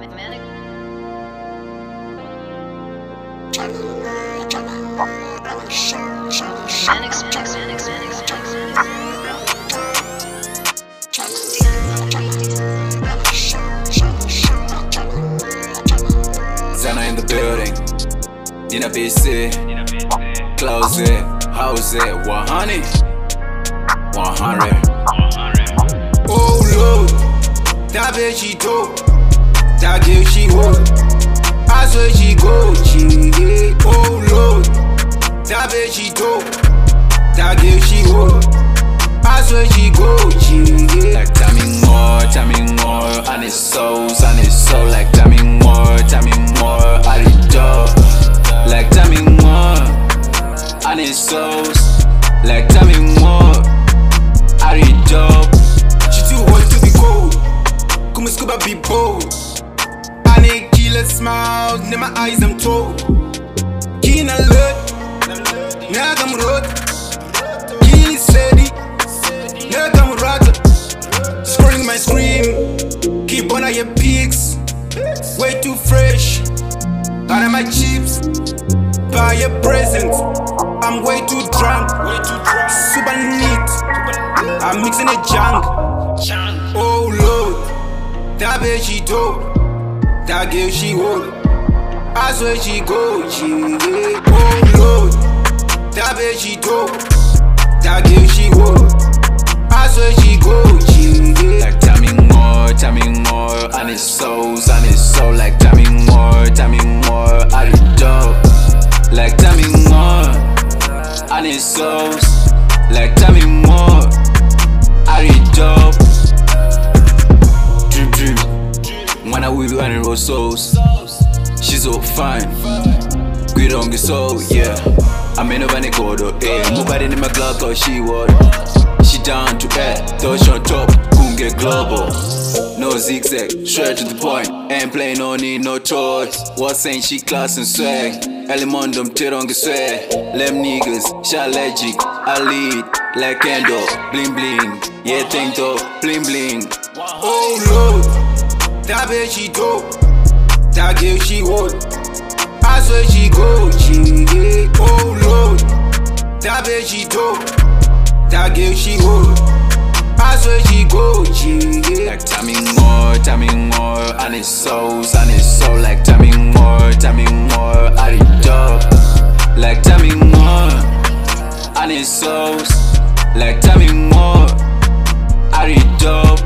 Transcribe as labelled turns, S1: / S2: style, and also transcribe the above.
S1: Manic.
S2: Zana in the building, Nina BC, close it, house it, 100, 100. Oh Lord, that bitch she dope, that girl she hot, I swear she go, yeah. Oh Lord, that bitch she dope, that girl she hot, I swear she go, yeah. Like tell me more, I need souls, like tell me more, I need dope. Like tell me more, I need souls, like tell me more, I need dope. She too hot to be cold, come and scuba be bold. I need killer smiles, in my eyes I'm told. Keen alert, nagam road, keen steady, nagam rata. Scrolling my screen, keep on your peaks, way too fresh. Out of my chips, buy a present. I'm way too drunk, super neat. I'm mixing a junk. Oh Lord, that bitch she dope, that girl she hot, I swear she go, yeah. Oh Lord, that bitch she dope, that girl she hot, I swear she go, yeah. Like tell me more, I need souls, like tell me more, I need dope. Like tell me more, I need souls, like tell me more, I need dope. Dream, when I will be running road souls, she's so fine, good on the soul, yeah. I mean nobody go to eh, nobody in my club cause she water. She down to earth, touch on top, boom get global. No zigzag, straight to the point, ain't playing, no need no choice. What's saying she class and swag, Elimondum tirong swag. Lem niggas, shalegic, I lead, like Endo, bling bling. Yeah, think though, bling bling. Oh Lord, that bitch she dope, that girl she hot, I swear she go, yeah. Oh Lord, that bitch she dope, that girl she hot, I swear she go, yeah. Like tell me more, I need souls, like tell me more, I need dope. Like tell me more, I need souls, like tell me more, I need dope.